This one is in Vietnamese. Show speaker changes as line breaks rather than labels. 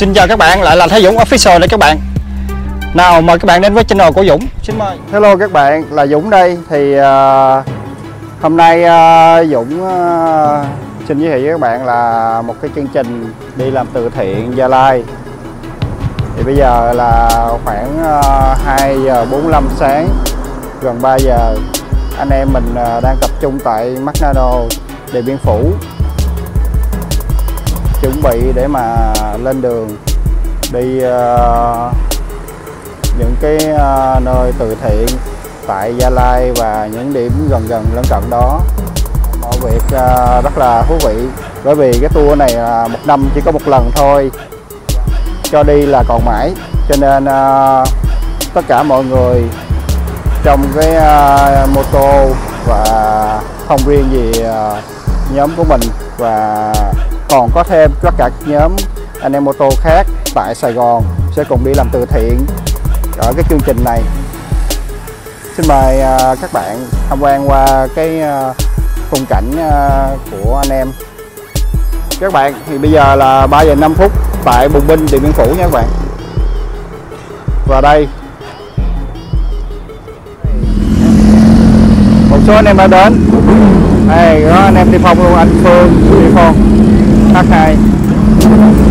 Xin chào các bạn, lại là Thái Dũng Official đây các bạn. Nào mời các bạn đến với channel của Dũng. Xin mời. Hello các bạn, là Dũng đây. Thì hôm nay Dũng xin giới thiệu với các bạn là một cái chương trình đi làm từ thiện Gia Lai. Thì bây giờ là khoảng 2 giờ 45 sáng, gần 3 giờ. Anh em mình đang tập trung tại Magnano, Điện Biên Phủ, chuẩn bị để mà lên đường đi những cái nơi từ thiện tại Gia Lai và những điểm gần lân cận đó. Mọi việc rất là thú vị, bởi vì cái tour này một năm chỉ có một lần thôi, cho đi là còn mãi, cho nên tất cả mọi người trong cái mô tô, và không riêng gì nhóm của mình, và còn có thêm tất cả các nhóm anh em mô tô khác tại Sài Gòn sẽ cùng đi làm từ thiện ở cái chương trình này. Xin mời các bạn tham quan qua cái khung cảnh của anh em. Các bạn, thì bây giờ là 3 giờ 5 phút tại Bùng Binh, Điện Biên Phủ nha các bạn. Và đây, một số anh em đã đến. Đây có anh em đi phong luôn, anh Phương đi phong H2.